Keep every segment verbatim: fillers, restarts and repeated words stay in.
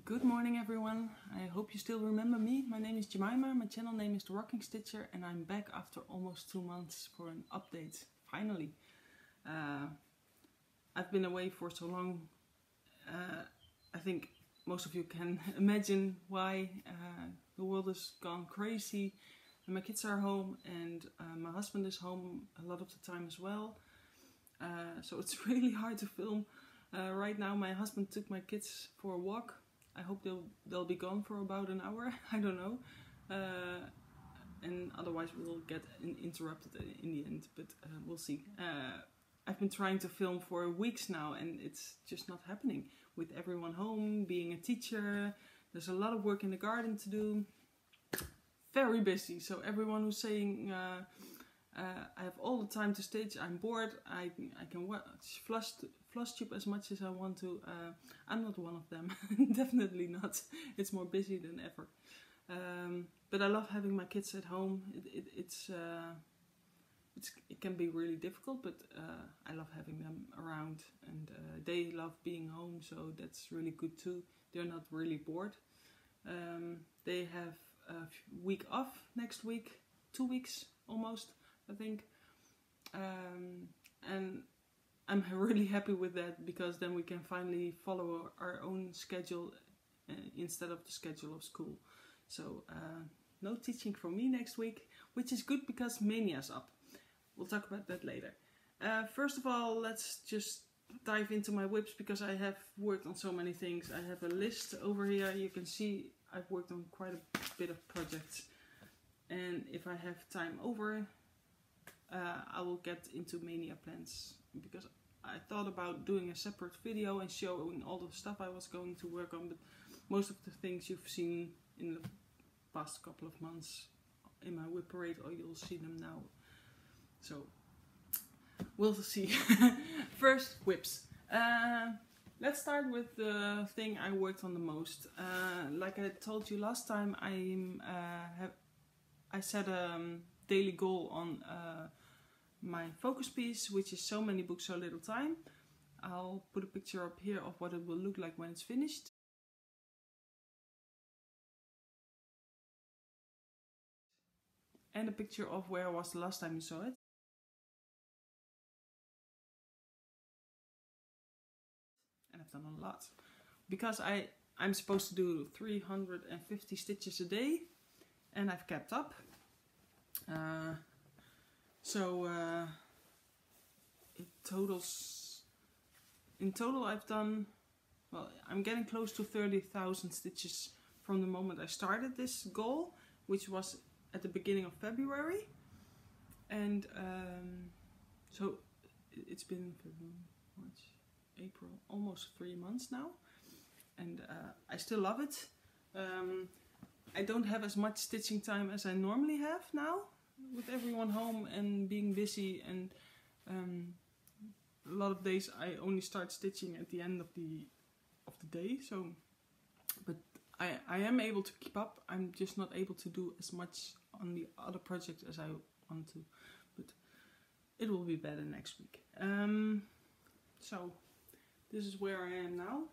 Good morning everyone, I hope you still remember me. My name is Jemima, my channel name is The Rocking Stitcher, and I'm back after almost two months for an update, finally. Uh, I've been away for so long, uh, I think most of you can imagine why. Uh, the world has gone crazy, and my kids are home, and uh, my husband is home a lot of the time as well. Uh, so it's really hard to film. Uh, right now my husband took my kids for a walk. I hope they'll, they'll be gone for about an hour, I don't know. Uh, and otherwise we'll get in interrupted in the end, but uh, we'll see. Uh, I've been trying to film for weeks now and it's just not happening. With everyone home, being a teacher, there's a lot of work in the garden to do. Very busy, so everyone who's saying uh, uh, I have all the time to stitch, I'm bored, I, I can watch Flush, FlossTube as much as I want to. Uh, I'm not one of them, definitely not. It's more busy than ever. Um, but I love having my kids at home. It, it, it's, uh, it's, it can be really difficult, but uh, I love having them around, and uh, they love being home, so that's really good too. They're not really bored. Um, they have a week off next week, two weeks almost, I think. Um, and I'm really happy with that, because then we can finally follow our own schedule uh, instead of the schedule of school. So uh, no teaching for me next week, which is good because Mania's up. We'll talk about that later. Uh, first of all, let's just dive into my whips, because I have worked on so many things. I have a list over here. You can see I've worked on quite a bit of projects. And if I have time over, uh, I will get into Mania plans, because I thought about doing a separate video and showing all the stuff I was going to work on, but most of the things you've seen in the past couple of months in my whip parade, or you'll see them now. So we'll see. First, whips. Uh, let's start with the thing I worked on the most. Uh, like I told you last time, I'm uh, have I set a um, daily goal on uh, my focus piece, which is So Many Books, So Little Time. I'll put a picture up here of what it will look like when it's finished. And a picture of where I was the last time you saw it. And I've done a lot. Because I, I'm supposed to do three hundred fifty stitches a day. And I've kept up. Uh, so uh, it totals, in total I've done, well, I'm getting close to thirty thousand stitches from the moment I started this goal, which was at the beginning of February. And um, so it's been February, March, April, almost three months now. And uh, I still love it. Um, I don't have as much stitching time as I normally have now, with everyone home and being busy, and um, a lot of days I only start stitching at the end of the of the day. So, but I I am able to keep up. I'm just not able to do as much on the other projects as I want to, but it will be better next week. Um, so this is where I am now.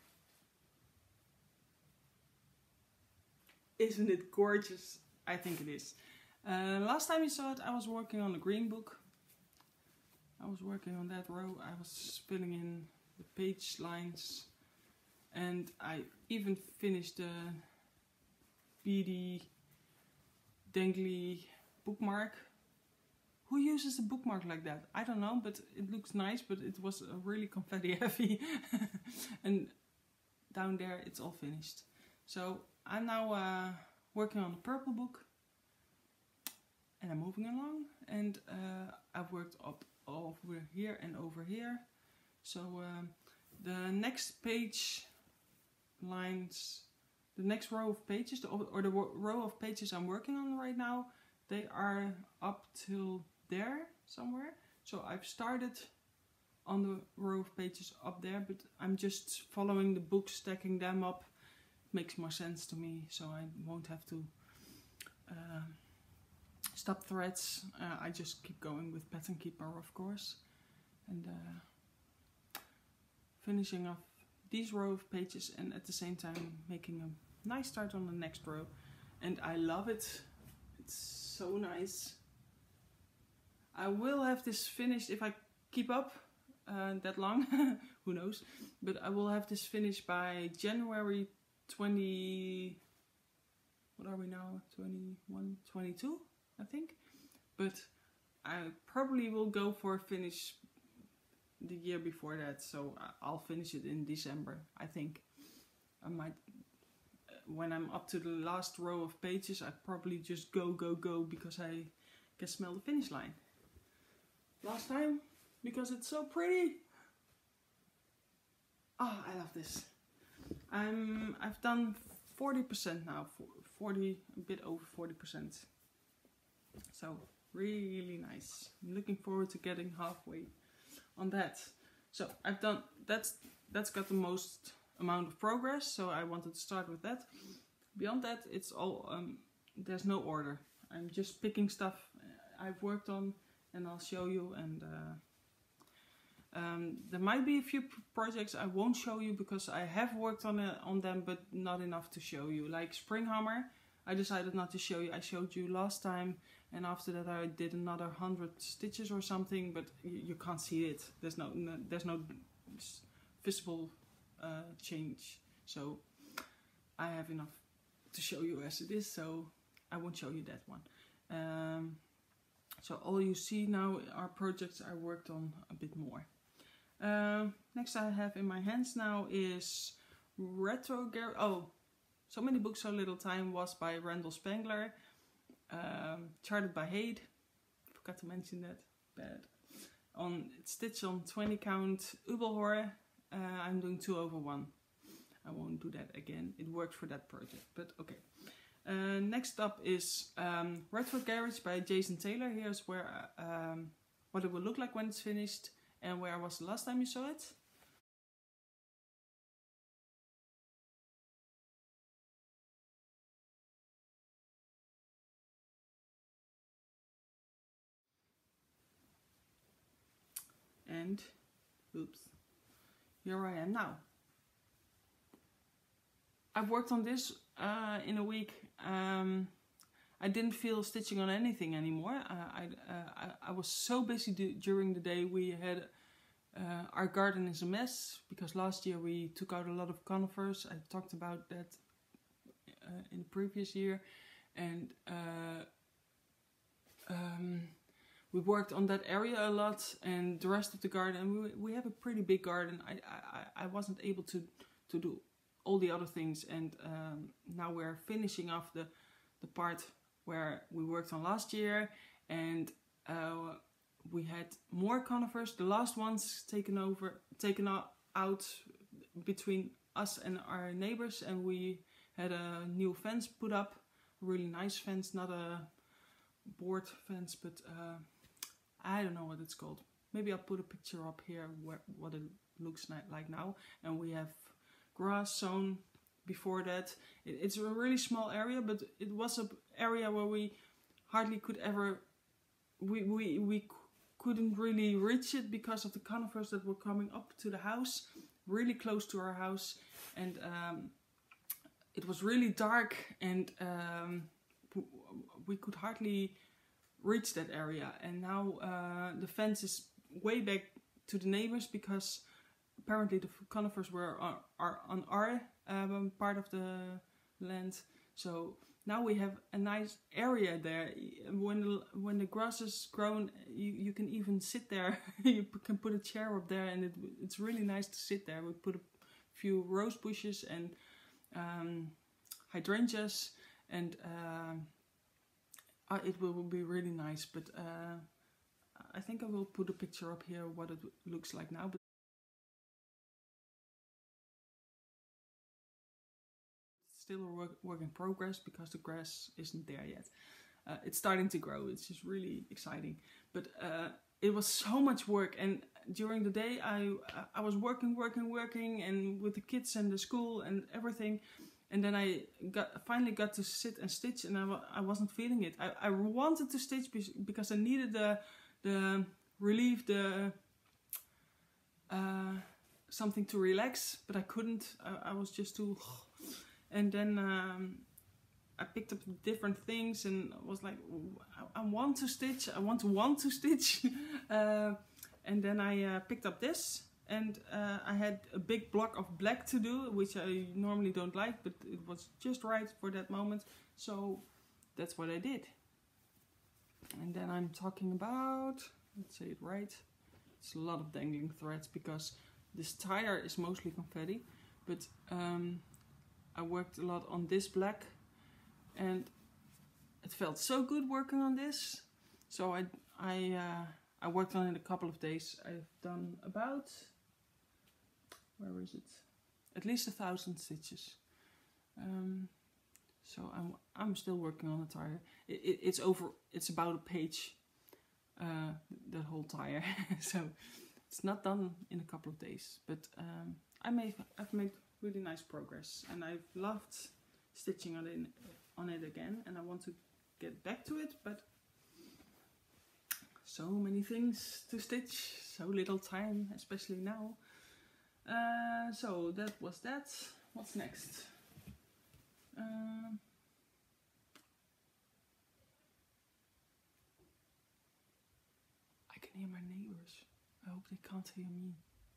Isn't it gorgeous? I think it is. Uh, last time you saw it, I was working on the green book. I was working on that row. I was filling in the page lines. And I even finished the beady, dangly bookmark. Who uses a bookmark like that? I don't know, but it looks nice, but it was really confetti heavy. And down there, it's all finished. So I'm now uh, working on the purple book, and I'm moving along, and uh, I've worked up over here and over here. So um, the next page lines, the next row of pages, or the row of pages I'm working on right now, they are up till there somewhere. So I've started on the row of pages up there, but I'm just following the books, stacking them up. Makes more sense to me, so I won't have to uh, stop threads. Uh, I just keep going with Pattern Keeper, of course, and uh, finishing off these row of pages and at the same time making a nice start on the next row. And I love it. It's so nice. I will have this finished if I keep up uh, that long, who knows, but I will have this finished by January twenty, what are we now, twenty-one, twenty-two, I think, but I probably will go for a finish the year before that, so I'll finish it in December, I think. I might, when I'm up to the last row of pages, I probably just go, go, go, because I can smell the finish line. Last time, because it's so pretty. Oh, I love this. I'm, I've done forty percent now, forty, a bit over forty percent. So, really nice. I'm looking forward to getting halfway on that. So I've done, that's that's got the most amount of progress, so I wanted to start with that. Beyond that, it's all, um, there's no order. I'm just picking stuff I've worked on and I'll show you, and uh, um, there might be a few projects I won't show you because I have worked on, it, on them, but not enough to show you. Like Springhammer, I decided not to show you. I showed you last time, and after that I did another hundred stitches or something, but you, you can't see it. There's no, no there's no visible uh, change. So I have enough to show you as it is, so I won't show you that one. Um, so all you see now are projects I worked on a bit more. Um, next I have in my hands now is Retro Garage. Oh, So Many Books, So Little Time was by Randall Spangler. Um, charted by Haid. Forgot to mention that. Bad. On stitch on twenty count Ubelhor. Uh, I'm doing two over one. I won't do that again. It worked for that project, but okay. Uh, next up is um, Retro Garage by Jason Taylor. Here's where um, what it will look like when it's finished, and where was the last time you saw it. And oops, here I am now. I've worked on this uh, in a week. Um, I didn't feel stitching on anything anymore. Uh, I, uh, I I was so busy do, during the day. We had uh, our garden is a mess because last year we took out a lot of conifers. I talked about that uh, in the previous year, and uh, um, we worked on that area a lot. And the rest of the garden, we we have a pretty big garden. I I, I wasn't able to to do all the other things, and um, now we're finishing off the the part where we worked on last year, and uh, we had more conifers, the last ones taken over, taken out between us and our neighbors, and we had a new fence put up, a really nice fence, not a board fence, but uh, I don't know what it's called. Maybe I'll put a picture up here where what it looks like now, and we have grass sown before that. It, it's a really small area, but it was an area where we hardly could ever, we, we, we couldn't really reach it because of the conifers that were coming up to the house, really close to our house, and um, it was really dark, and um, we could hardly reach that area. And now uh, the fence is way back to the neighbors because apparently the conifers were are, are on our um, part of the land. So now we have a nice area there. When the, when the grass is grown, you, you can even sit there. You can put a chair up there, and it, it's really nice to sit there. We put a few rose bushes and um, hydrangeas, and uh, uh, it will be really nice. But uh, I think I will put a picture up here what it looks like now. But still a work, work in progress because the grass isn't there yet. Uh, it's starting to grow. It's just really exciting. But uh, it was so much work, and during the day I I was working, working, working, and with the kids and the school and everything. And then I got finally got to sit and stitch, and I, I wasn't feeling it. I, I wanted to stitch because I needed the the relief, the uh, something to relax, but I couldn't. I, I was just too... And then um, I picked up different things and was like, I, I want to stitch, I want to want to stitch. uh, and then I uh, picked up this, and uh, I had a big block of black to do, which I normally don't like, but it was just right for that moment. So that's what I did. And then I'm talking about, let's say it right, it's a lot of dangling threads because this tire is mostly confetti, but um, I worked a lot on this black, and it felt so good working on this. So I I uh, I worked on it a couple of days. I've done about, where is it? At least a thousand stitches. Um, so I'm I'm still working on the tire. It, it, it's over. It's about a page. Uh, the whole tire. So it's not done in a couple of days. But um, I made I've made really nice progress, and I've loved stitching on it on it again. And I want to get back to it, but so many things to stitch, so little time, especially now. Uh, so that was that. What's next? Uh, I can hear my neighbors. I hope they can't hear me.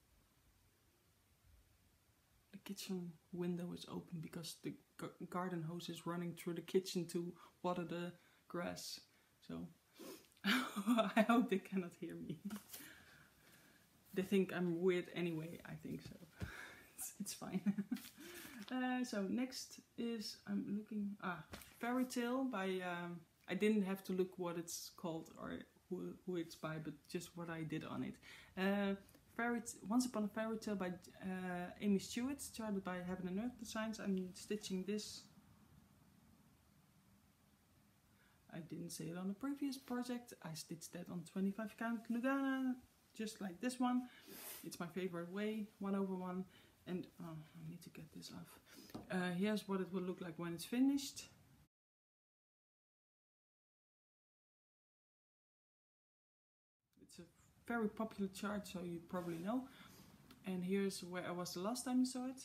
The kitchen window is open because the garden hose is running through the kitchen to water the grass. So I hope they cannot hear me. They think I'm weird anyway, I think so. It's, it's fine. uh, so next is, I'm looking, ah, Fairy Tale by, um, I didn't have to look what it's called or who, who it's by, but just what I did on it. Uh, Fairy Once Upon a Fairy Tale by uh, Amy Stewart, charted by Heaven and Earth Designs. I'm stitching this. I didn't say it on the previous project. I stitched that on twenty-five count Lugana, just like this one. It's my favorite way, one over one. And oh, I need to get this off. Uh, here's what it will look like when it's finished. It's a very popular chart, so you probably know. And here's where I was the last time you saw it.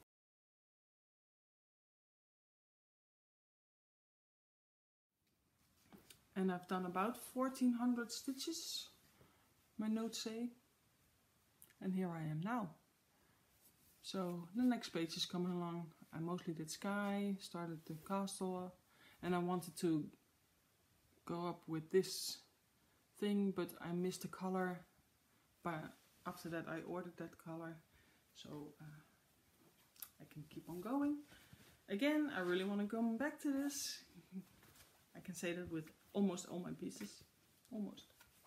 And I've done about fourteen hundred stitches, my notes say. And here I am now. So the next page is coming along. I mostly did sky, started the castle, and I wanted to go up with this thing, but I missed the color. But after that I ordered that color, so uh, I can keep on going. Again, I really want to come back to this. I can say that with almost all my pieces. Almost.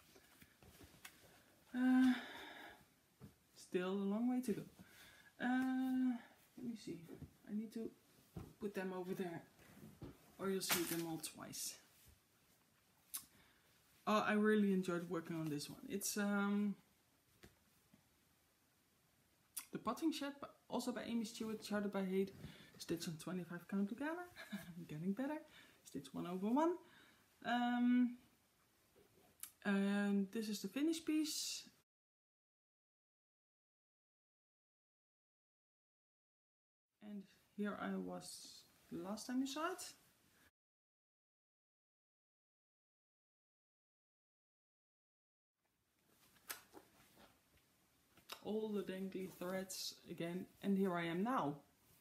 Uh, still a long way to go. Uh, let me see. I need to put them over there, or you'll see them all twice. Oh, I really enjoyed working on this one. It's um, The Potting Shed, but also by Amy Stewart, charted by Hade. Stitch on twenty-five count Lugana. I'm getting better. Stitch one over one. Um, and this is the finished piece. And here I was the last time you saw it. All the dangly threads again, and here I am now.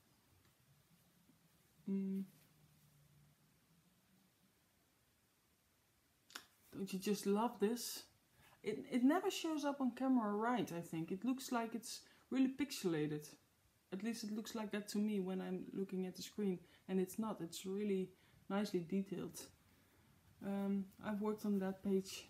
Mm. Don't you just love this? It, it never shows up on camera right, I think. It looks like it's really pixelated. At least it looks like that to me when I'm looking at the screen. And it's not, it's really nicely detailed. Um, I've worked on that page.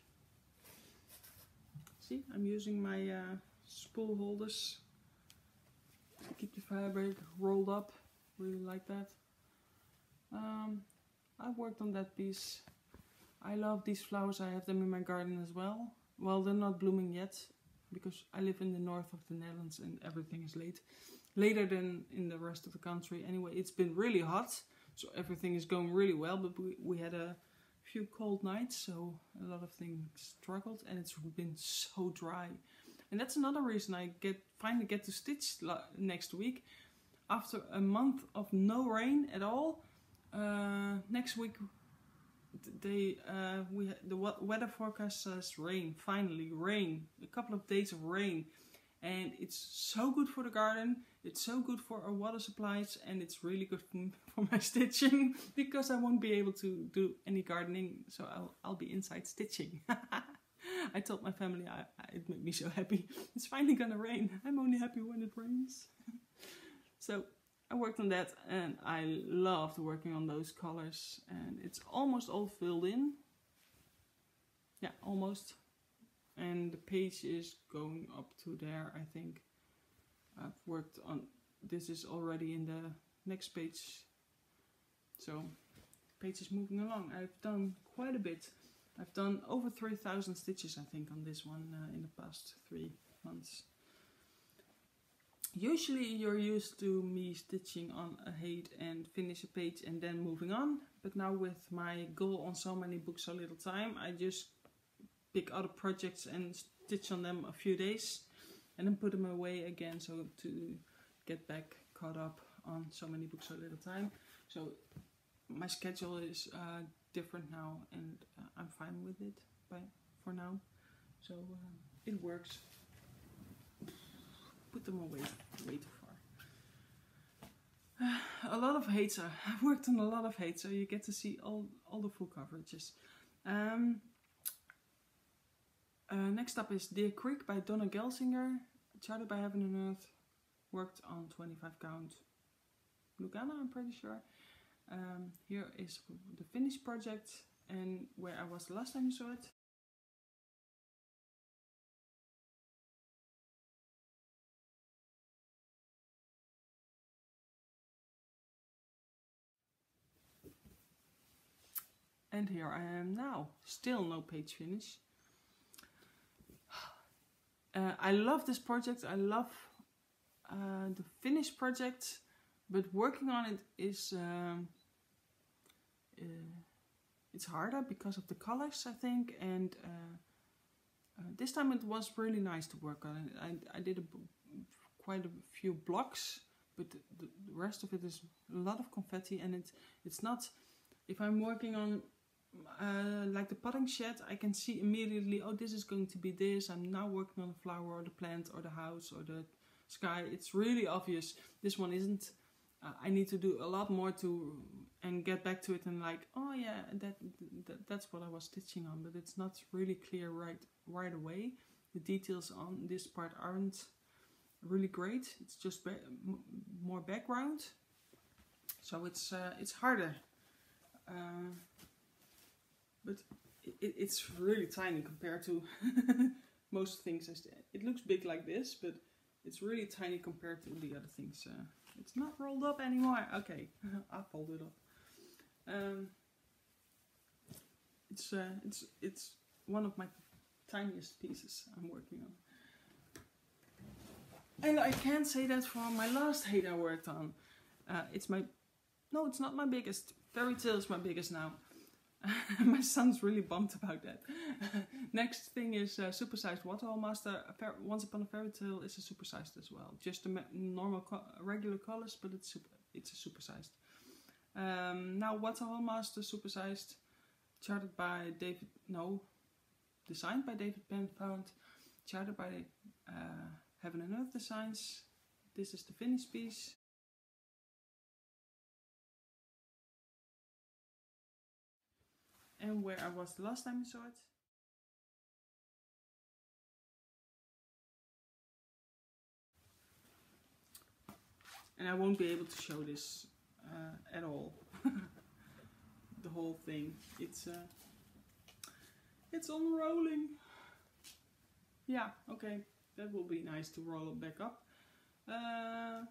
See, I'm using my uh, spool holders to keep the fabric rolled up. Really like that. Um, I've worked on that piece. I love these flowers. I have them in my garden as well. Well, they're not blooming yet because I live in the north of the Netherlands and everything is late. Later than in the rest of the country. Anyway, it's been really hot, so everything is going really well, but we, we had a few cold nights, so a lot of things struggled, and it's been so dry. And that's another reason I get finally get to stitch next week. After a month of no rain at all, uh, next week they uh, we the weather forecast says rain. Finally, rain. A couple of days of rain, and it's so good for the garden. It's so good for our water supplies, and it's really good for my stitching because I won't be able to do any gardening, so I'll I'll be inside stitching. I told my family I, I, it made me so happy. It's finally gonna rain. I'm only happy when it rains. So I worked on that, and I loved working on those colors, and it's almost all filled in. Yeah, almost. And the page is going up to there, I think. I've worked on, this is already in the next page. So the page is moving along. I've done quite a bit. I've done over three thousand stitches, I think, on this one uh, in the past three months. Usually you're used to me stitching on a height and finish a page and then moving on. But now with my goal on so many books, so little time, I just pick other projects and stitch on them a few days and then put them away again, so to get back caught up on so many books, so little time. So my schedule is uh, different now, and uh, I'm fine with it by, for now. So uh, it works. Put them away way too far. Uh, a lot of heights. Uh, I've worked on a lot of heights, so you get to see all, all the full coverages. Um, uh, next up is Deer Creek by Donna Gelsinger, charted by Heaven and Earth. Worked on twenty-five count Lugana, I'm pretty sure. Um, here is the finished project, and where I was the last time you saw it. And here I am now, still no page finish. Uh, I love this project, I love uh, the finished project, but working on it is, um, uh, it's harder because of the colors, I think, and uh, uh, this time it was really nice to work on it. I, I did a, quite a few blocks, but the, the rest of it is a lot of confetti, and it, it's not, if I'm working on Uh, like the potting shed, I can see immediately, oh, this is going to be this. I'm now working on the flower or the plant or the house or the sky. It's really obvious. This one isn't. Uh, I need to do a lot more to and get back to it and like, oh yeah, that, that that's what I was stitching on. But it's not really clear right right away. The details on this part aren't really great. It's just ba more background, so it's uh, it's harder. Uh, But it, it's really tiny compared to most things. It looks big like this, but it's really tiny compared to the other things. Uh, it's not rolled up anymore. Okay, I fold it up. Um, it's uh, it's it's one of my tiniest pieces I'm working on, and I can't say that for my last height I worked on. Uh, it's my no, it's not my biggest. Fairy Tale is my biggest now. My son's really bummed about that. Next thing is uh, Supersized Waterhole Master. Once Upon a Fairy Tale is a supersized as well. Just the normal, co regular colors, but it's super, it's a supersized. Um, now Waterhole Master Supersized, charted by David, no, designed by David Penfound, charted by uh, Heaven and Earth Designs. This is the finished piece. And where I was the last time you saw it. And I won't be able to show this uh, at all. The whole thing. It's uh, it's unrolling. Yeah, okay. That will be nice to roll it back up. Uh,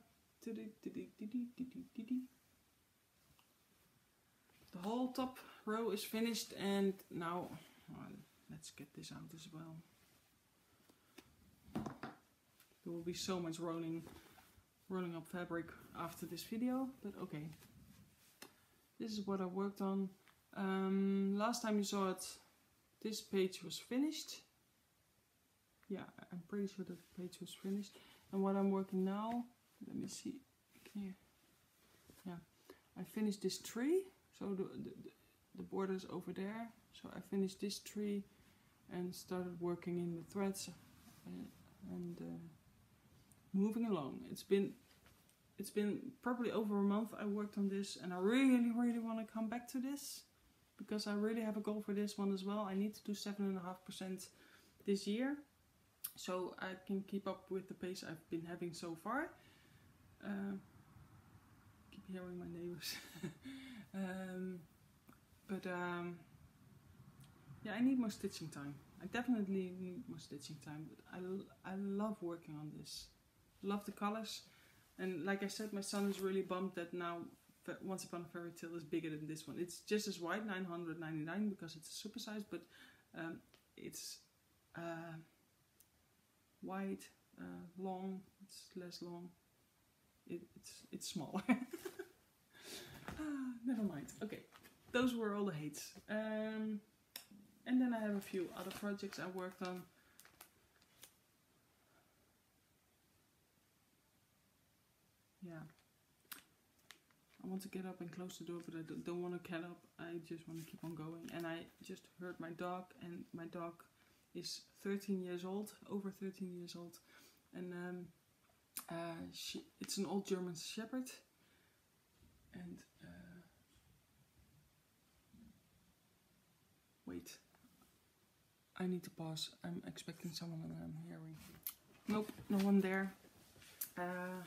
the whole top row is finished, and now well, let's get this out as well. There will be so much rolling rolling up fabric after this video, but okay. This is what I worked on. Um, last time you saw it, this page was finished. Yeah, I'm pretty sure that the page was finished. And what I'm working now, let me see, here, yeah, I finished this tree, so the, the, the border is over there, so I finished this tree and started working in the threads uh, and uh, moving along. It's been it's been probably over a month I worked on this, and I really really want to come back to this because I really have a goal for this one as well. I need to do seven and a half percent this year, so I can keep up with the pace I've been having so far. Uh, keep hearing my neighbors. um, but um, yeah, I need more stitching time. I definitely need more stitching time, but I, I love working on this. Love the colors, and like I said, my son is really bummed that now Once Upon a Fairy Tale is bigger than this one. It's just as wide, nine hundred ninety-nine, because it's a supersize, but um, it's uh, wide, uh, long, it's less long, it, it's, it's smaller. ah, never mind. Okay, those were all the hates. Um, and then I have a few other projects I worked on. Yeah, I want to get up and close the door, but I don't, don't want to get up. I just want to keep on going. And I just heard my dog, and my dog is thirteen years old, over thirteen years old. And um, uh, she, it's an old German Shepherd. And uh, wait, I need to pause. I'm expecting someone and I'm hearing. Nope, no one there. Uh,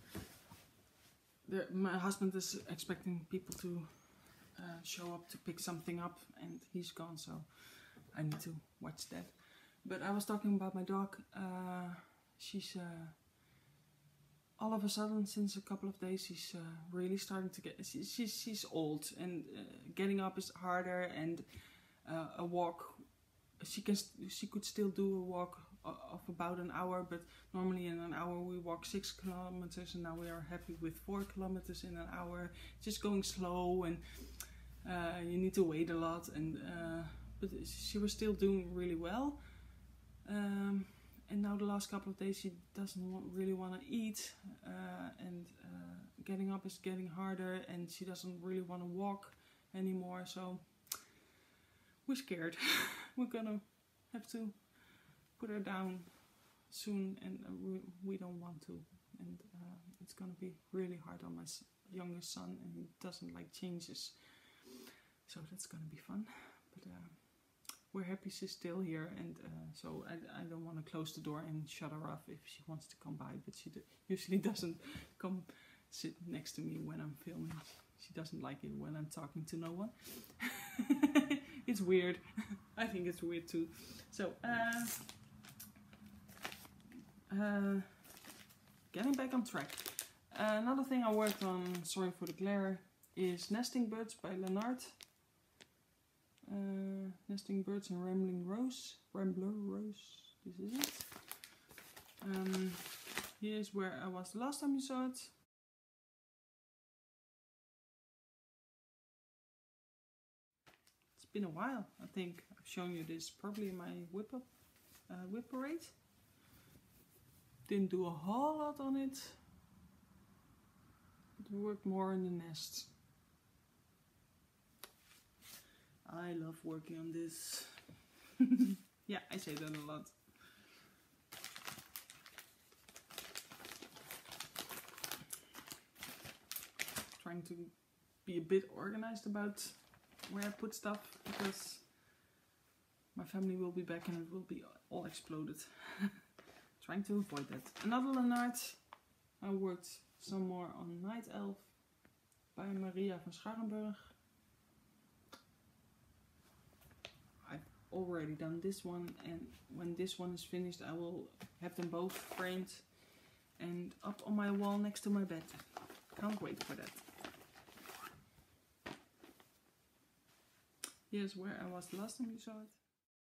The, my husband is expecting people to uh, show up to pick something up, and he's gone, so I need to watch that. But I was talking about my dog. Uh, she's uh, all of a sudden, since a couple of days, she's uh, really starting to get. She, she's she's old, and uh, getting up is harder. And uh, a walk, she can she could still do a walk of about an hour, but normally in an hour we walk six kilometers, and now we are happy with four kilometers in an hour, just going slow, and uh, you need to wait a lot, and uh, but she was still doing really well, um, and now the last couple of days she doesn't want, really want to eat, uh, and uh, getting up is getting harder, and she doesn't really want to walk anymore, so we're scared. We're gonna have to put her down soon, and uh, we, we don't want to, and uh, it's gonna be really hard on my youngest son, and he doesn't like changes, so that's gonna be fun. But uh, we're happy she's still here, and uh, so I, I don't want to close the door and shut her off if she wants to come by, but she do, usually doesn't come sit next to me when I'm filming. She doesn't like it when I'm talking to no one. It's weird. I think it's weird too. So uh, Uh, getting back on track. Uh, another thing I worked on, sorry for the glare, is Nesting Birds by Leonard. Uh, Nesting Birds and Rambling Rose. Rambler Rose, this is it. Um, here's where I was the last time you saw it. It's been a while, I think. I've shown you this probably in my whip up, uh, whip parade. Didn't do a whole lot on it, but we worked more in the nest. I love working on this. Yeah, I say that a lot. Trying to be a bit organized about where I put stuff, because my family will be back and it will be all exploded. Trying to avoid that. Another Leonard. I worked some more on Night Elf by Maria van Scharenburg. I've already done this one, and when this one is finished I will have them both framed and up on my wall next to my bed. Can't wait for that. Here's where I was the last time you saw it.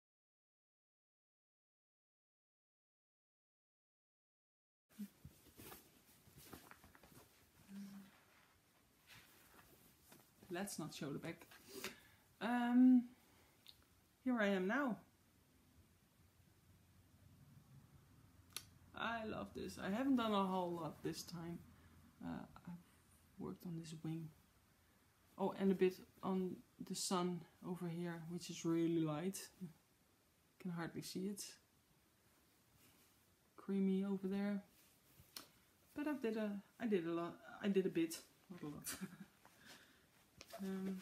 Let's not show the back. Um, here I am now. I love this. I haven't done a whole lot this time. Uh, I've worked on this wing. Oh, and a bit on the sun over here, which is really light. Can hardly see it. Creamy over there. But I did a, I did a lot. I did a bit, not a lot. um,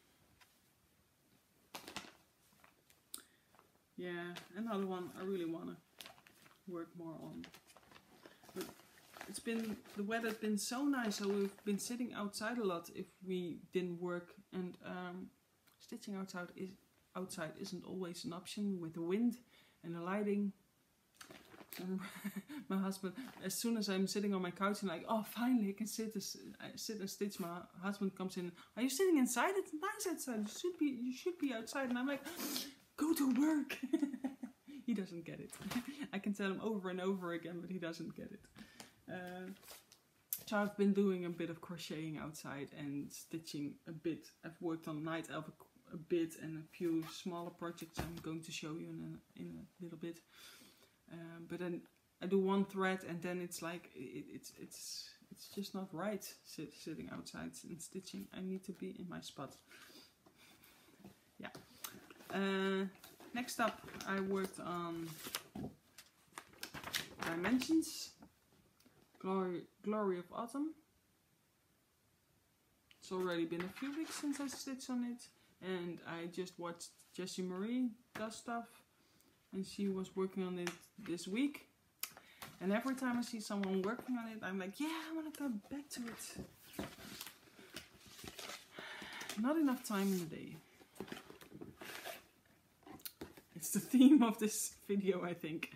yeah, another one I really wanna work more on. But it's been, the weather's been so nice, so we've been sitting outside a lot if we didn't work, and um, stitching outside is outside isn't always an option with the wind and the lighting. Um, my husband, as soon as I'm sitting on my couch and like, oh, finally I can sit, I sit and stitch. My husband comes in. Are you sitting inside? It's nice outside. You should be, you should be outside. And I'm like, go to work. He doesn't get it. I can tell him over and over again, but he doesn't get it. Uh, so I've been doing a bit of crocheting outside and stitching a bit. I've worked on Night Elf a, a bit and a few smaller projects I'm going to show you in a, in a little bit. Um, but then I do one thread and then it's like it, it's it's it's just not right sit, sitting outside and stitching. I need to be in my spot. Yeah. Uh, next up, I worked on Dimensions, Glory Glory of Autumn. It's already been a few weeks since I stitched on it, and I just watched Jessie Marie does stuff. And she was working on it this week. And every time I see someone working on it, I'm like, yeah, I want to go back to it. Not enough time in the day. It's the theme of this video, I think.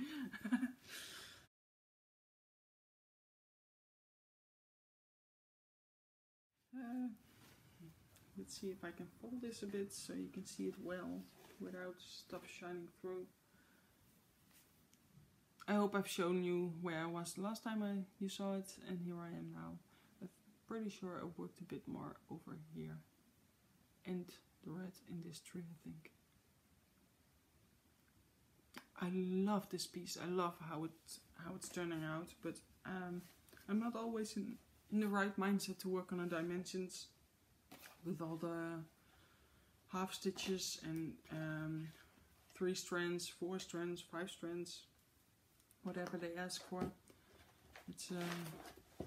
uh, let's see if I can fold this a bit so you can see it well without stuff shining through. I hope I've shown you where I was the last time I, you saw it, and here I am now. I'm pretty sure I worked a bit more over here. And the red in this tree, I think. I love this piece. I love how it how it's turning out, but um, I'm not always in, in the right mindset to work on the dimensions with all the half stitches and um, three strands, four strands, five strands. Whatever they ask for. It's um,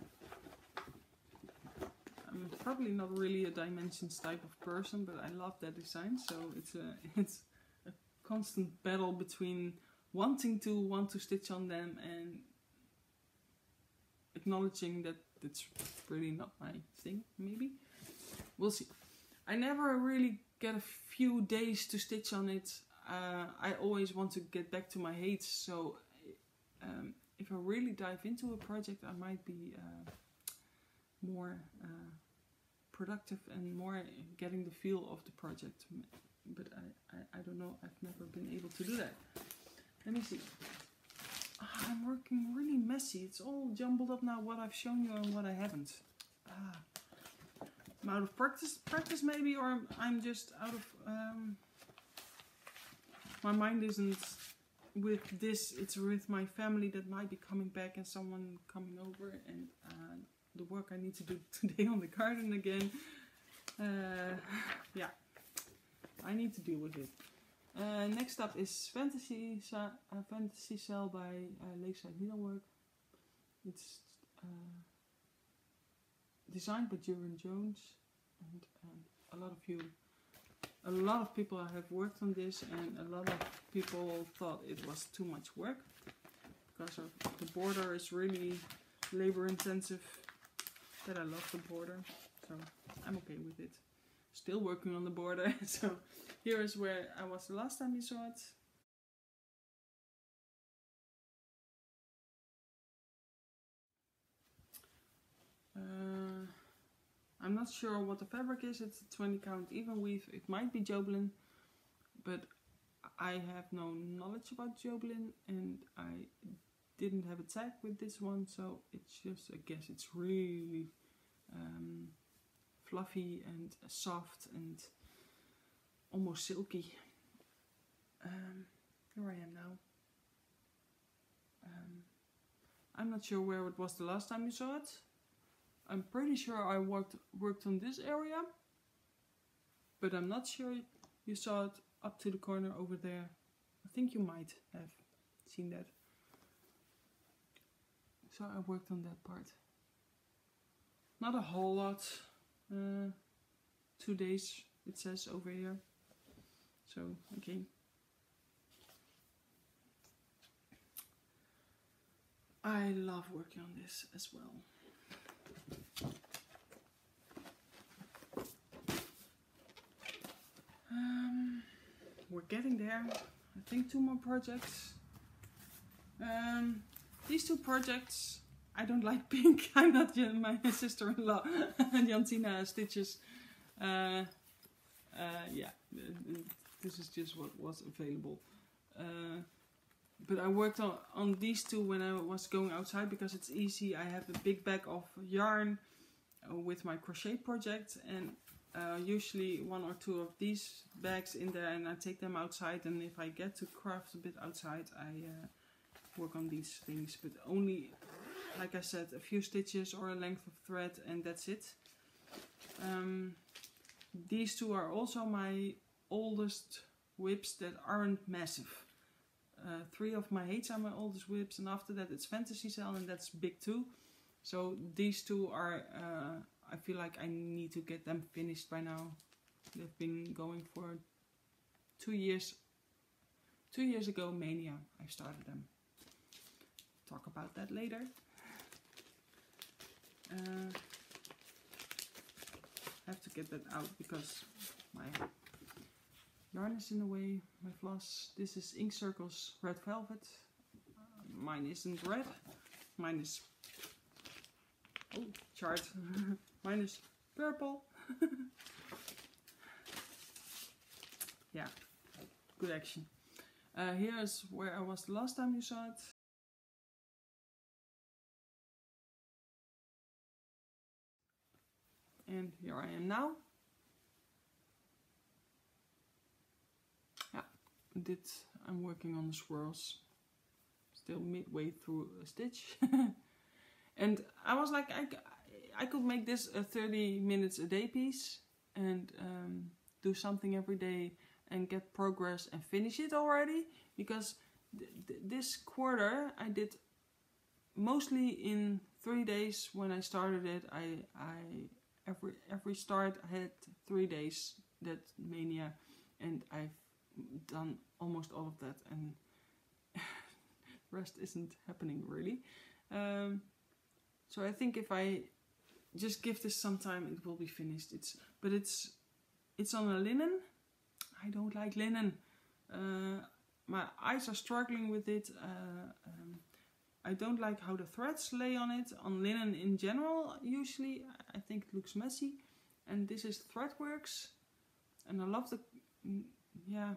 I'm probably not really a dimensions type of person, but I love that design. So it's a it's a constant battle between wanting to want to stitch on them and acknowledging that it's really not my thing. Maybe we'll see. I never really get a few days to stitch on it. Uh, I always want to get back to my hates, so. Um, if I really dive into a project, I might be uh, more uh, productive and more getting the feel of the project. But I, I, I don't know, I've never been able to do that. Let me see. Oh, I'm working really messy. It's all jumbled up now, what I've shown you and what I haven't. Ah. I'm out of practice, practice maybe, or I'm, I'm just out of... Um, my mind isn't... With this, it's with my family that might be coming back and someone coming over, and uh, the work I need to do today on the garden again. Uh, yeah, I need to deal with it. Uh, next up is Fantasy uh, Fantasy Cell by uh, Lakeside Needlework. It's uh, designed by Duran Jones, and um, a lot of you. A lot of people have worked on this, and a lot of people thought it was too much work because of the border is really labor intensive. But I love the border, so I'm okay with it. Still working on the border, so here is where I was the last time you saw it. Uh, I'm not sure what the fabric is. It's a twenty count even weave. It might be Jobelan, but I have no knowledge about Jobelan, and I didn't have a tag with this one, so it's just, I guess it's really um, fluffy and soft and almost silky. Um, here I am now. Um, I'm not sure where it was the last time you saw it. I'm pretty sure I worked, worked on this area, but I'm not sure you saw it up to the corner over there. I think you might have seen that. So I worked on that part. Not a whole lot. Uh, two days it says over here. So, okay. I love working on this as well. Um, we're getting there. I think two more projects. Um, these two projects, I don't like pink. I'm not my sister-in-law. Jantine Stitches. Uh, uh, yeah, this is just what was available. Uh, but I worked on, on these two when I was going outside because it's easy. I have a big bag of yarn uh, with my crochet project, and uh, usually one or two of these bags in there, and I take them outside, and if I get to craft a bit outside, I uh, work on these things, but only, like I said, a few stitches or a length of thread, and that's it. Um, these two are also my oldest whips that aren't massive. Uh, three of my Hates are my oldest whips, and after that it's Fantasy Cell, and that's big too. So these two are, uh, I feel like I need to get them finished by now. They've been going for two years. Two years ago, Mania, I started them. Talk about that later. Uh, I have to get that out because my yarn is in the way, my floss. This is Ink Circles Red Velvet. Uh, mine isn't red. Mine is, oh, chart. Mine is purple. Yeah, good action. Uh, here is where I was the last time you saw it. And here I am now. Yeah, did I'm working on the swirls. Still midway through a stitch. And I was like, I, I could make this a thirty minutes a day piece and um, do something every day and get progress and finish it already. Because th th this quarter I did mostly in three days. When I started it, I, I every every start I had three days that Mania, and I've done almost all of that, and the rest isn't happening really. Um, so I think if I just give this some time, it will be finished. It's but it's it's on a linen. I don't like linen. Uh, my eyes are struggling with it. Uh, um, I don't like how the threads lay on it. On linen in general, usually I think it looks messy. And this is Threadworks, and I love the, yeah.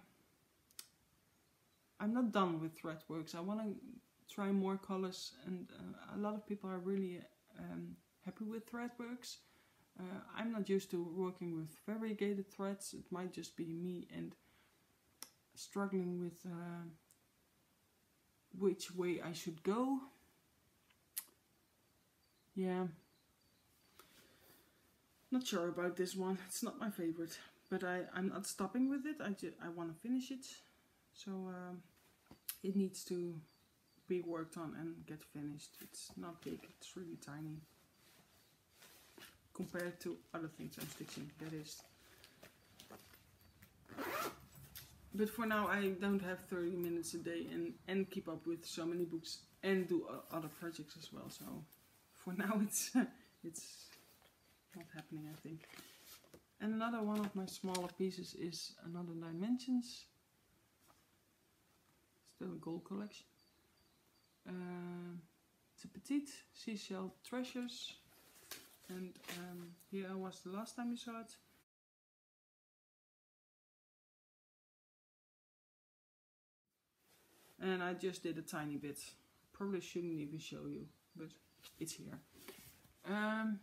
I'm not done with Threadworks. I want to try more colors, and uh, a lot of people are really um, happy with Threadworks. Uh, I'm not used to working with variegated threads. It might just be me and struggling with uh, which way I should go. Yeah, not sure about this one. It's not my favorite, but I, I'm not stopping with it. I, just, I want to finish it, so um, it needs to be worked on and get finished. It's not big, it's really tiny compared to other things I'm stitching, that is. But for now I don't have thirty minutes a day and, and keep up with so many books and do other projects as well. So for now it's, it's not happening, I think. And another one of my smaller pieces is Another Dimensions. Still a gold collection. Uh, it's a petite seashell treasures. And um, here was the last time you saw it. And I just did a tiny bit. Probably shouldn't even show you, but it's here. Um,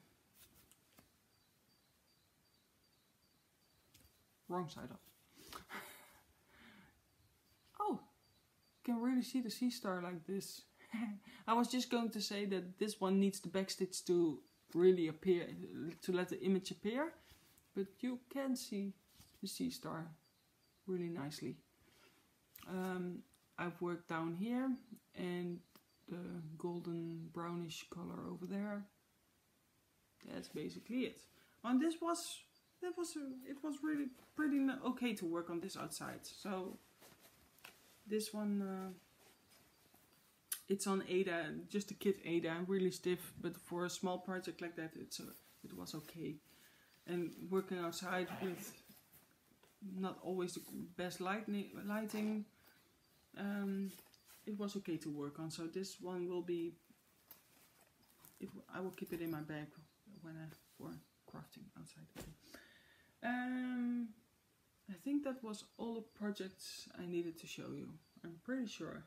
wrong side up. Oh, you can really see the sea star like this. I was just going to say that this one needs the backstitch to really appear, to let the image appear, but you can see the sea star really nicely. Um, I've worked down here and the golden brownish color over there. That's basically it. And this was, that was a, it was really pretty okay to work on this outside. So this one, uh, it's on Ada, just a kit Ada, really stiff, but for a small project like that, it's a, it was okay. And working outside with not always the best light, lighting, um, it was okay to work on. So this one will be, it, I will keep it in my bag when I, for crafting outside. Um, I think that was all the projects I needed to show you. I'm pretty sure.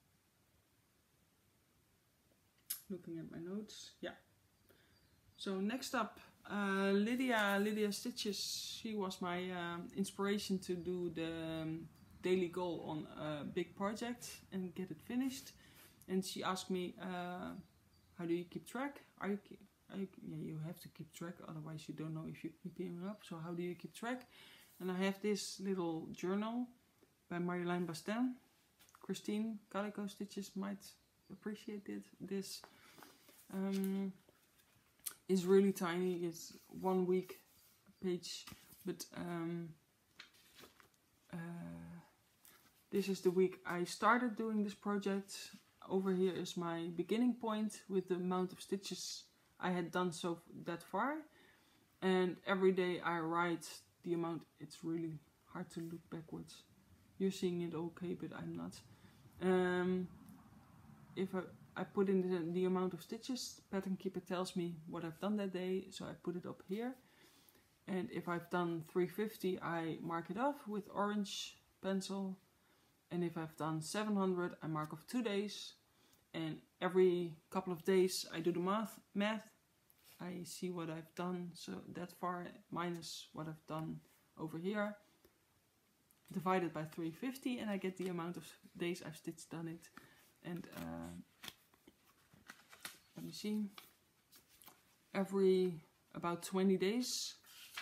Looking at my notes, yeah. So next up, uh, Lydia, Lydia Stitches. She was my um, inspiration to do the um, daily goal on a big project and get it finished. And she asked me, uh, "How do you keep track? Are you, are you, yeah, you have to keep track, otherwise you don't know if you're keeping up. So how do you keep track?" And I have this little journal by Marjolein Basten. Christine Calico Stitches might appreciate it. This um, is really tiny. It's one week page, but um, uh, this is the week I started doing this project. Over here is my beginning point with the amount of stitches I had done so that far, and every day I write the amount. It's really hard to look backwards. You're seeing it okay, but I'm not. Um, if I, I put in the, the amount of stitches, Pattern Keeper tells me what I've done that day, so I put it up here. And if I've done three fifty, I mark it off with orange pencil. And if I've done seven hundred, I mark off two days. And every couple of days I do the math. math. I see what I've done so that far minus what I've done over here, divided by three fifty, and I get the amount of days I've stitched done it. And uh, let me see, every about twenty days,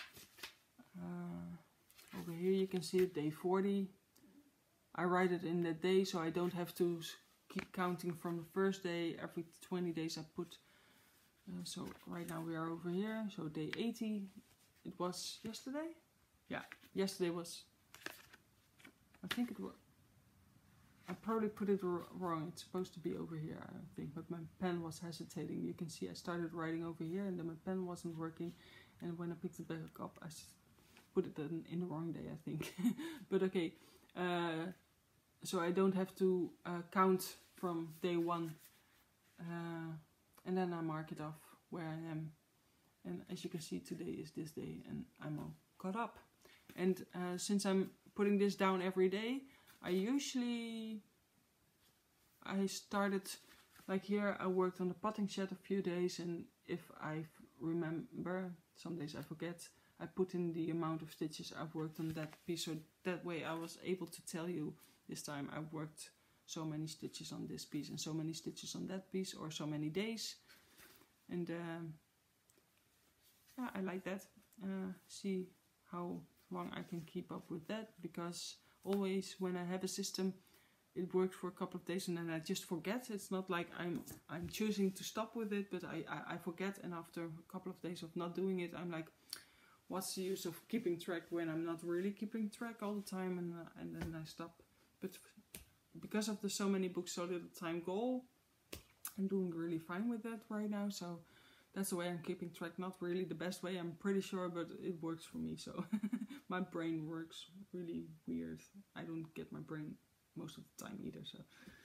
uh, over here you can see it, day forty, I write it in that day, so I don't have to keep counting from the first day. Every twenty days I put, uh, so right now we are over here, so day eighty, it was yesterday? Yeah, yesterday was, I think it was, I probably put it wrong, it's supposed to be over here I think, but my pen was hesitating. You can see I started writing over here and then my pen wasn't working, and when I picked it back up I put it in, in the wrong day I think. But okay, uh, so I don't have to uh, count from day one, uh, and then I mark it off where I am. And as you can see, today is this day and I'm all caught up. And uh, since I'm putting this down every day, I usually, I started, like here I worked on the potting shed a few days, and if I remember, some days I forget, I put in the amount of stitches I've worked on that piece, so that way I was able to tell you this time I worked so many stitches on this piece and so many stitches on that piece, or so many days. And um, yeah, I like that. Uh, see how long I can keep up with that, because always when I have a system it works for a couple of days and then I just forget. It's not like I'm I'm choosing to stop with it, but I, I, I forget, and after a couple of days of not doing it I'm like, what's the use of keeping track when I'm not really keeping track all the time, and, uh, and then I stop. But because of the so many books, so little time goal, I'm doing really fine with that right now. So that's the way I'm keeping track. Not really the best way, I'm pretty sure, but it works for me. So my brain works really weird. I don't get my brain most of the time either. So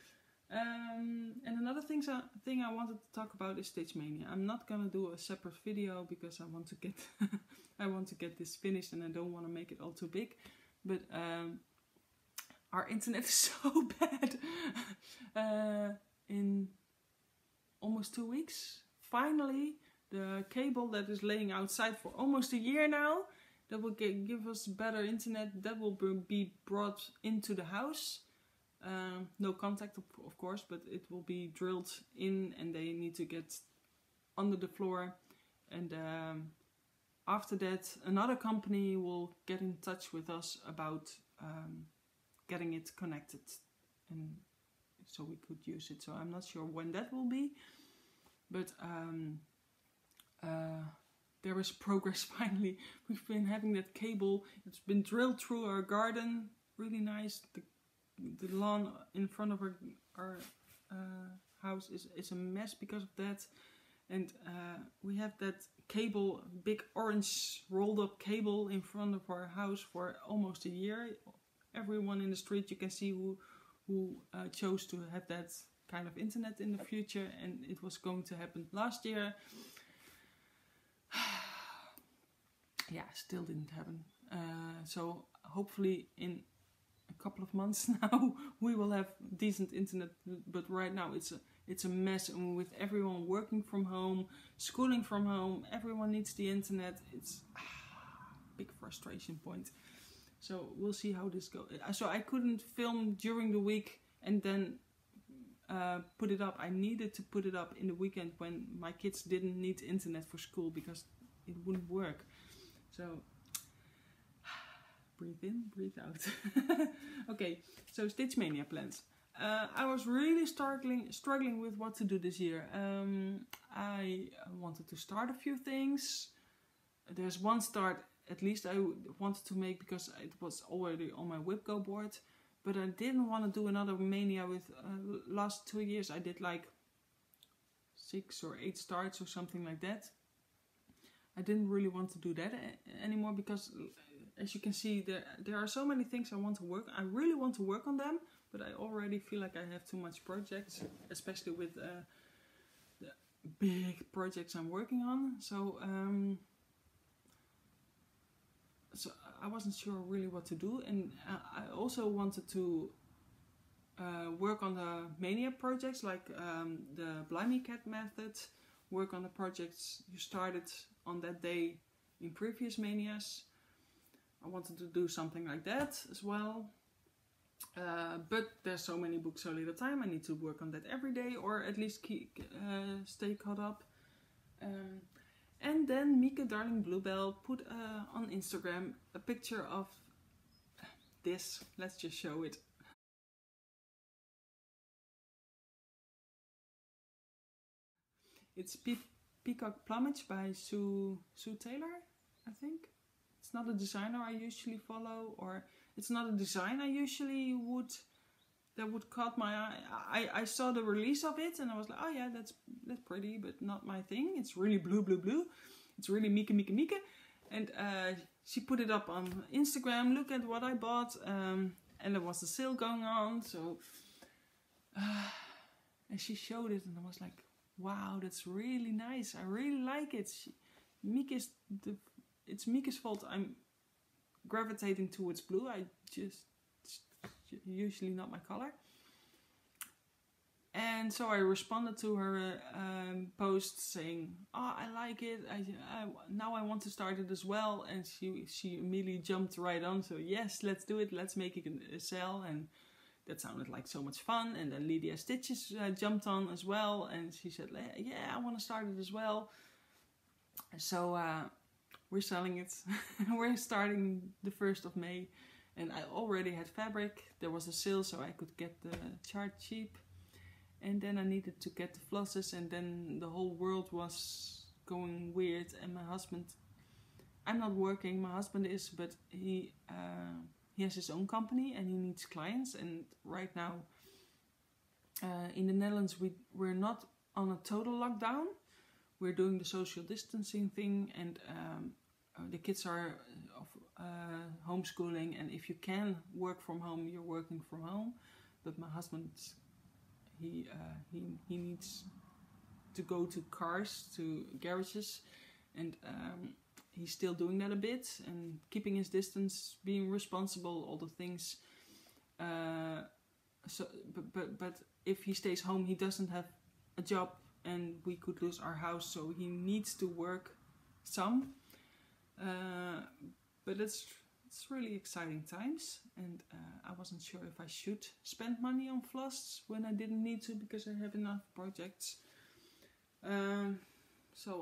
um, and another thing, uh, thing I wanted to talk about is Stitch Mania. I'm not gonna do a separate video because I want to get I want to get this finished and I don't want to make it all too big. But um, our internet is so bad. uh, in almost two weeks. Finally, the cable that is laying outside for almost a year now, that will get, give us better internet, that will be brought into the house. Um, no contact, of, of course, but it will be drilled in, and they need to get under the floor. And um, after that, another company will get in touch with us about um, getting it connected, and so we could use it. So I'm not sure when that will be, but um, uh, there is progress finally. We've been having that cable. It's been drilled through our garden. Really nice. The, the lawn in front of our, our uh, house is, is a mess because of that. And uh, we have that cable, big orange rolled up cable in front of our house for almost a year. Everyone in the street, you can see who, who uh, chose to have that kind of internet in the future. And it was going to happen last year. Yeah, still didn't happen. Uh, so hopefully in a couple of months now we will have decent internet. But right now it's a it's a mess, and with everyone working from home, schooling from home, everyone needs the internet. It's a ah, big frustration point. So we'll see how this goes. So I couldn't film during the week and then uh, put it up. I needed to put it up in the weekend when my kids didn't need internet for school because it wouldn't work. So breathe in, breathe out. Okay, so Stitch Mania plans. Uh, I was really struggling, struggling with what to do this year. Um, I wanted to start a few things. There's one start at least I wanted to make because it was already on my WipGo board. But I didn't want to do another Mania with uh, last two years. I did like six or eight starts or something like that. I didn't really want to do that a- anymore because, as you can see, there there are so many things I want to work. I really want to work on them, but I already feel like I have too much projects, especially with uh, the big projects I'm working on. So, um, so I wasn't sure really what to do, and I also wanted to uh, work on the Mania projects, like um, the Blimey Cat method. Work on the projects you started on that day in previous Manias. I wanted to do something like that as well. Uh, but there's so many books, so little time. I need to work on that every day, or at least keep, uh, stay caught up. Um, and then Mika Darling Bluebell put uh, on Instagram a picture of this. Let's just show it. It's Pe Peacock Plumage by Sue, Sue Taylor, I think. It's not a designer I usually follow, or it's not a design I usually would, that would caught my eye. I, I saw the release of it and I was like, oh yeah, that's that's pretty, but not my thing. It's really blue, blue, blue. It's really Mika, Mika, Mika. And uh, she put it up on Instagram, look at what I bought. Um, and there was a sale going on, so... Uh, and she showed it and I was like, wow, that's really nice. I really like it. She, Mika's the, it's Mika's fault I'm gravitating towards blue. I just, it's usually not my color. And so I responded to her um, post saying, oh, I like it. I, I, now I want to start it as well. And she, she immediately jumped right on. So yes, let's do it. Let's make it a sale. And that sounded like so much fun. And then Lydia Stitches uh, jumped on as well. And she said, yeah, I want to start it as well. So uh, we're selling it. We're starting the first of May. And I already had fabric. There was a sale, so I could get the chart cheap. And then I needed to get the flosses. And then the whole world was going weird. And my husband... I'm not working, my husband is, but he... Uh, He has his own company and he needs clients. And right now uh, in the Netherlands we, we're not on a total lockdown. We're doing the social distancing thing, and um, the kids are uh, homeschooling. And if you can work from home, you're working from home. But my husband, he, uh, he, he needs to go to cars, to garages. And... Um, He's still doing that a bit and keeping his distance, being responsible, all the things. Uh, so, but, but but if he stays home, he doesn't have a job, and we could lose our house. So he needs to work some. Uh, but it's it's really exciting times, and uh, I wasn't sure if I should spend money on floss when I didn't need to because I have enough projects. Um, so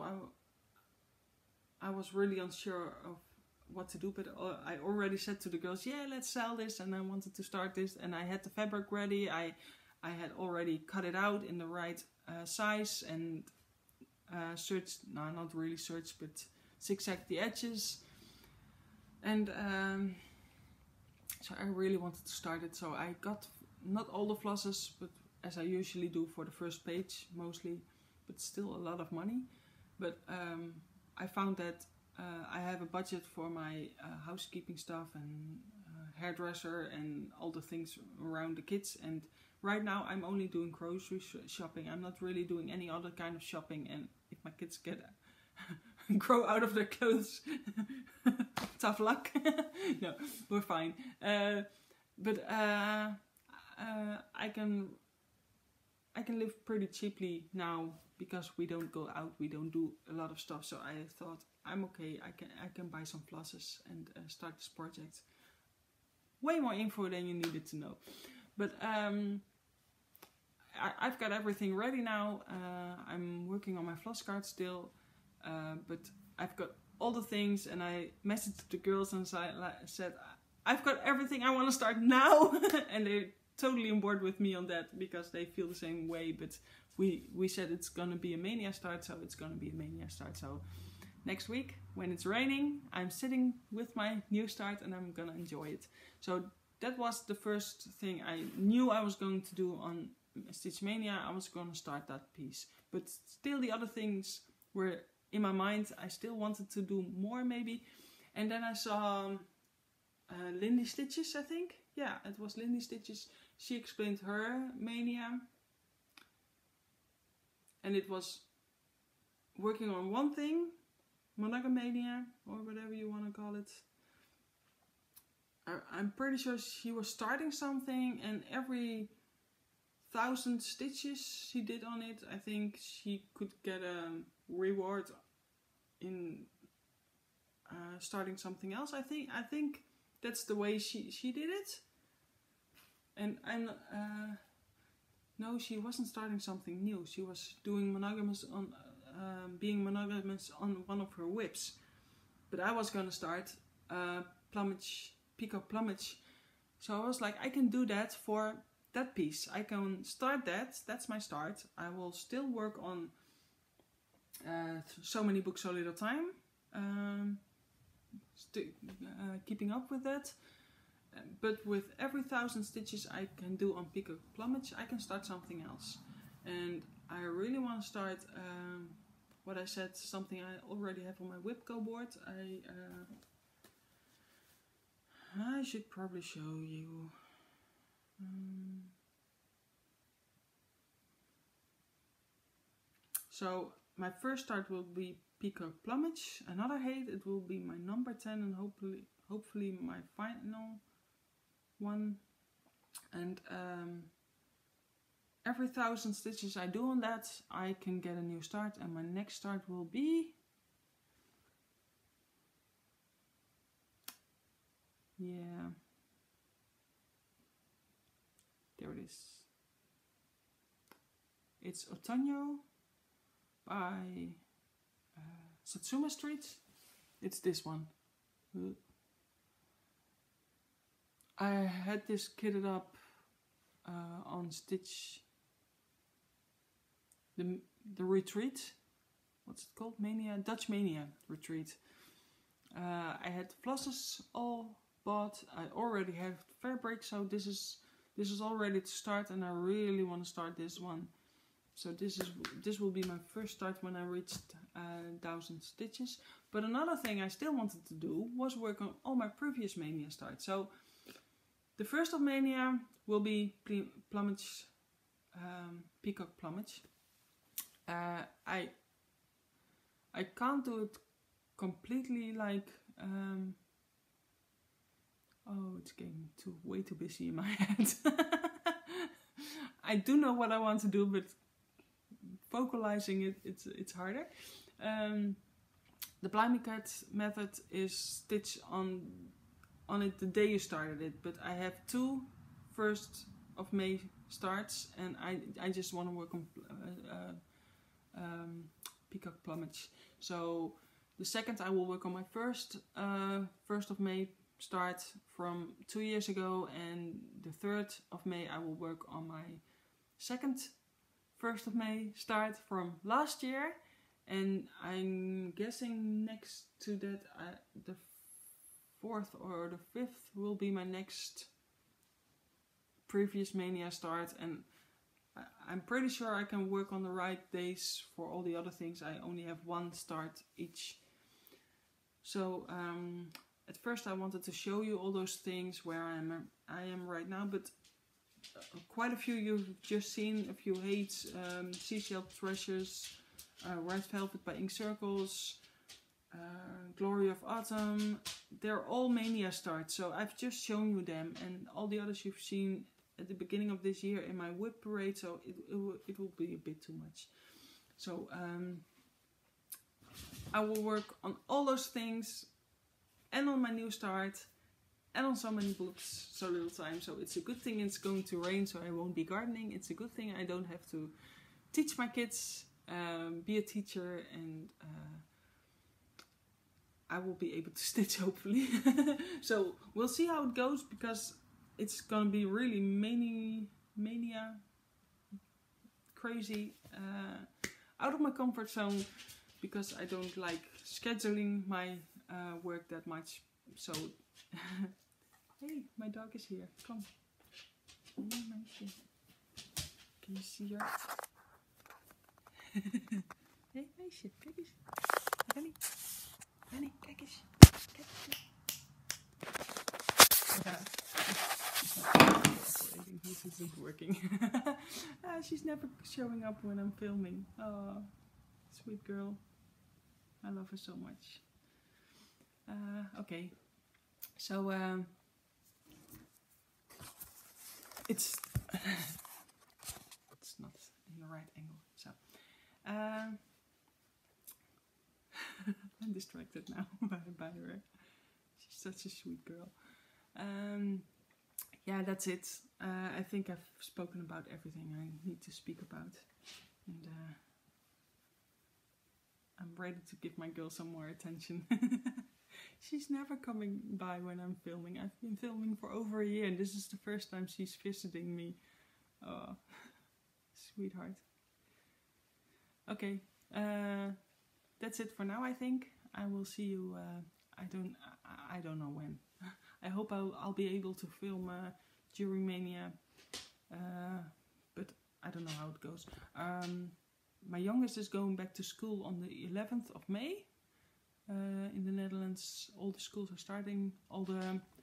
I, I was really unsure of what to do, but I already said to the girls, yeah, let's sell this, and I wanted to start this, and I had the fabric ready. I, I had already cut it out in the right uh, size and uh, searched, no, not really searched, but zigzagged the edges. And um, so I really wanted to start it. So I got not all the flosses, but as I usually do for the first page mostly, but still a lot of money. But um, I found that uh, I have a budget for my uh, housekeeping stuff and uh, hairdresser and all the things around the kids. And right now I'm only doing grocery sh shopping. I'm not really doing any other kind of shopping. And if my kids get grow out of their clothes, tough luck. No, we're fine. Uh, but uh, uh, I can I can live pretty cheaply now because we don't go out, we don't do a lot of stuff. So I thought I'm okay. I can I can buy some flosses and uh, start this project. Way more info than you needed to know, but um, I, I've got everything ready now. Uh, I'm working on my floss card still. Uh, but I've got all the things, and I messaged the girls and so I said, I've got everything, I want to start now. And they're totally on board with me on that because they feel the same way. But we, we said it's going to be a Mania start, so it's going to be a Mania start. So next week, when it's raining, I'm sitting with my new start and I'm going to enjoy it. So that was the first thing I knew I was going to do on Stitch Mania. I was going to start that piece. But still the other things were in my mind. I still wanted to do more maybe. And then I saw um, uh, Lindy Stitches, I think. Yeah, it was Lindy Stitches. She explained her Mania. And it was working on one thing, Monogamania, or whatever you want to call it. I, I'm pretty sure she was starting something, and every thousand stitches she did on it, I think she could get a reward in uh, starting something else. I think I think that's the way she she did it. And I'm uh, no, she wasn't starting something new. She was doing monogamous on uh, being monogamous on one of her whips. But I was gonna start uh, plumage, peacock plumage. So I was like, I can do that for that piece. I can start that. That's my start. I will still work on uh, so many books so little time. Um, uh, keeping up with that. Uh, but with every thousand stitches I can do on peacock plumage, I can start something else. And I really want to start um, what I said, something I already have on my Whipco board. I uh, I should probably show you. Um, so my first start will be peacock plumage. Another hate, it will be my number ten and hopefully hopefully my final one. And um, every thousand stitches I do on that, I can get a new start, and my next start will be yeah, there it is. It's Otoño by uh, Satsuma Street. It's this one. I had this kitted up uh, on Stitch the the retreat. What's it called? Mania, Dutch Mania retreat. Uh, I had flosses all bought. I already have fabric, so this is this is all ready to start, and I really want to start this one. So this is this will be my first start when I reached uh, thousand stitches. But another thing I still wanted to do was work on all my previous Mania starts. So the first of Mania will be plumage, um, peacock plumage. Uh, I I can't do it completely like. Um, oh, it's getting too way too busy in my head. I do know what I want to do, but vocalizing it, it's it's harder. Um, the Blimey cut method is stitch on on it the day you started it, but I have two first of May starts, and I, I just want to work on uh, uh, um, Peacock Plumage. So the second I will work on my first uh, first of May start from two years ago, and the third of May I will work on my second first of May start from last year. And I'm guessing next to that I, the fourth or the fifth will be my next previous Mania start, and I, I'm pretty sure I can work on the right days for all the other things. I only have one start each. So um, at first I wanted to show you all those things where I am, I am right now, but uh, quite a few you've just seen, a few hates, um, Seashell Treasures, uh, Red Velvet by Ink Circles, uh, Glory of Autumn. They're all Mania starts, so I've just shown you them, and all the others you've seen at the beginning of this year in my whip parade, so it, it, will, it will be a bit too much. So um, I will work on all those things, and on my new start, and on so many books, so little time. So it's a good thing it's going to rain, so I won't be gardening. It's a good thing I don't have to teach my kids, um, be a teacher, and uh, I will be able to stitch, hopefully. So we'll see how it goes, because it's gonna be really mania, mania, crazy, uh, out of my comfort zone, because I don't like scheduling my uh, work that much. So, hey, my dog is here. Come. Come on, meisje. Can you see her? Hey, meisje, kijk eens. Rennie. Rennie, kijk eens. Kijk eens. Ja. This isn't working. uh, she's never showing up when I'm filming. Oh, sweet girl. I love her so much. Uh, okay, so um, it's it's not in the right angle. So um, I'm distracted now by by her. She's such a sweet girl. Um, yeah, that's it. Uh, I think I've spoken about everything I need to speak about, and uh, I'm ready to give my girl some more attention. She's never coming by when I'm filming. I've been filming for over a year, and this is the first time she's visiting me. Oh, sweetheart. Okay, uh, that's it for now. I think I will see you. Uh, I don't. I, I don't know when. I hope I'll, I'll be able to film uh, during Mania, uh, but I don't know how it goes. Um, my youngest is going back to school on the eleventh of May. Uh, in the Netherlands, all the schools are starting. All the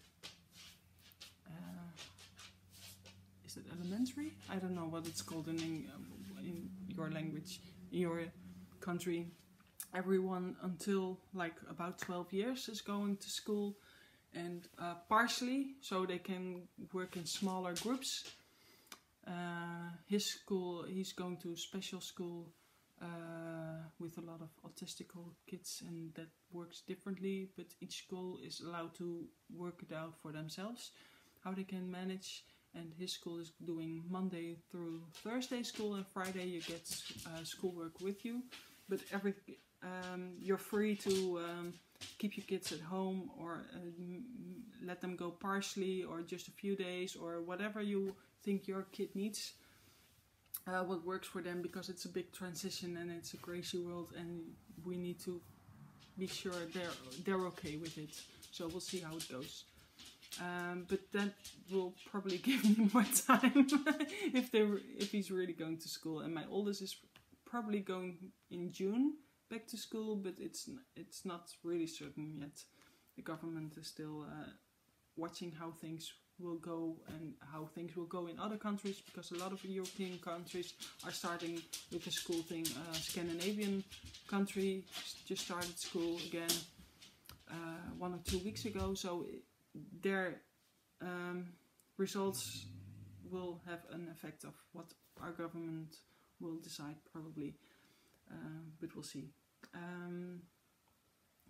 uh, is it elementary? I don't know what it's called in in your language, in your country. Everyone until like about twelve years is going to school, and uh, partially so they can work in smaller groups. Uh, his school, he's going to a special school uh, with a lot of autistical kids, and that works differently, but each school is allowed to work it out for themselves, how they can manage. And his school is doing Monday through Thursday school, and Friday you get uh, schoolwork with you. But every um, you're free to um, keep your kids at home, or uh, let them go partially, or just a few days, or whatever you think your kid needs. Uh, what works for them, because it's a big transition and it's a crazy world, and we need to be sure they're they're okay with it. So we'll see how it goes. Um, but that will probably give me more time if they if he's really going to school. And my oldest is probably going in June back to school, but it's it's not really certain yet. The government is still uh, watching how things will go and how things will go in other countries, because a lot of European countries are starting with the school thing. Uh, Scandinavian country just started school again uh, one or two weeks ago, so their um, results will have an effect of what our government will decide probably, uh, but we'll see. Um,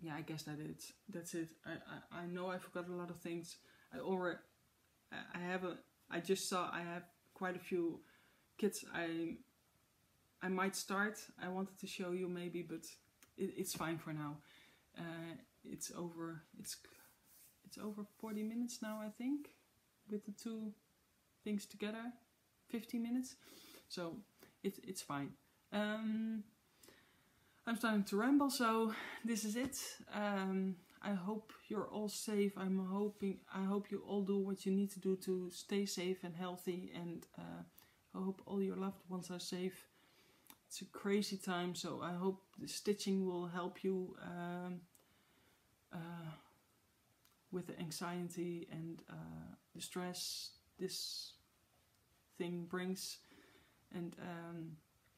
yeah, I guess that it. That's it. I, I, I know I forgot a lot of things. I already, I have a, I just saw I have quite a few kits I, I might start. I wanted to show you maybe, but it, it's fine for now. Uh, it's over, it's, it's over forty minutes now, I think, with the two things together, fifteen minutes. So it, it's fine. Um, I'm starting to ramble, so this is it. Um, I hope you're all safe. I'm hoping, I hope you all do what you need to do to stay safe and healthy, and uh, I hope all your loved ones are safe. It's a crazy time, so I hope the stitching will help you um, uh, with the anxiety and uh, the stress this thing brings. And um,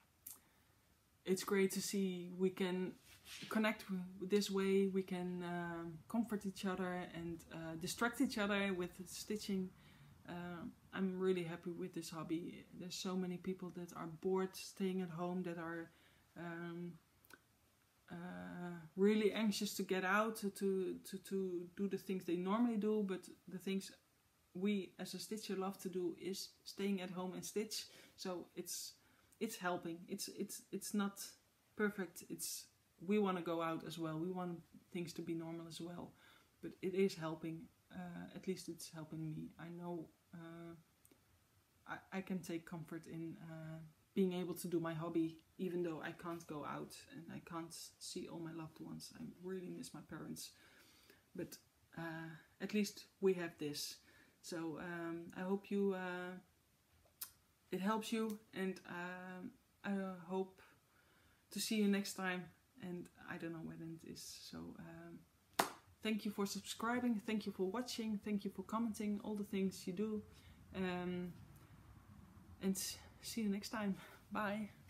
it's great to see we can connect this way, we can um, comfort each other and uh, distract each other with stitching. Uh, I'm really happy with this hobby. There's so many people that are bored staying at home, that are um, uh, really anxious to get out, to, to, to, to do the things they normally do, but the things we as a stitcher love to do is staying at home and stitch. So it's it's helping. It's it's it's not perfect. It's we want to go out as well. We want things to be normal as well. But it is helping. Uh, at least it's helping me. I know uh, I I can take comfort in uh, being able to do my hobby, even though I can't go out and I can't see all my loved ones. I really miss my parents. But uh, at least we have this. So um, I hope you. Uh, It helps you, and um, I hope to see you next time, and I don't know when it is. So um, thank you for subscribing, thank you for watching, thank you for commenting, all the things you do, um, and see you next time. Bye.